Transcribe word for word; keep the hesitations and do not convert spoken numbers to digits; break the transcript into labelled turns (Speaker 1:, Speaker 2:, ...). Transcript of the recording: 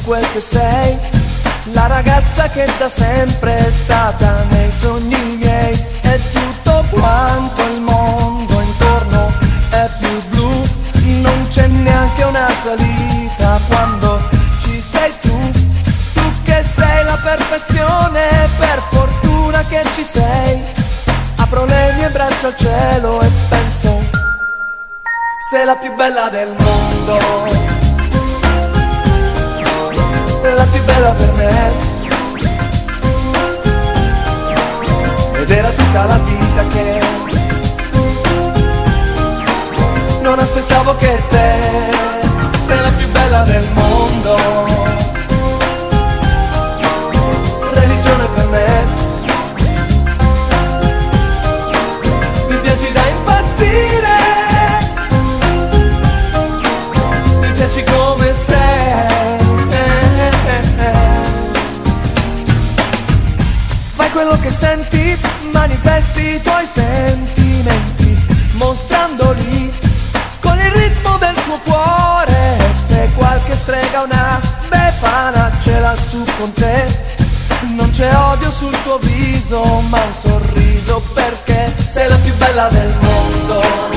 Speaker 1: quel che sei, la ragazza che da sempre è stata nei sogni miei. E tutto quanto il mondo intorno è più blu, non c'è neanche una salita quando ci sei tu. Tu che sei la perfezione, per fortuna che ci sei. Apro le mie braccia al cielo e penso, sei la più bella del mondo, la più bella per me. Ed era tutta la vita che non aspettavo che te. Sei la più bella del mondo, religione per me. Mi piaci da impazzire, mi piaci come sei. Fai quello che senti, manifesti i tuoi sentimenti, mostrandoli con il ritmo del tuo cuore. E se qualche strega, una befana ce l'ha su con te, non c'è odio sul tuo viso ma un sorriso, perché sei la più bella del mondo.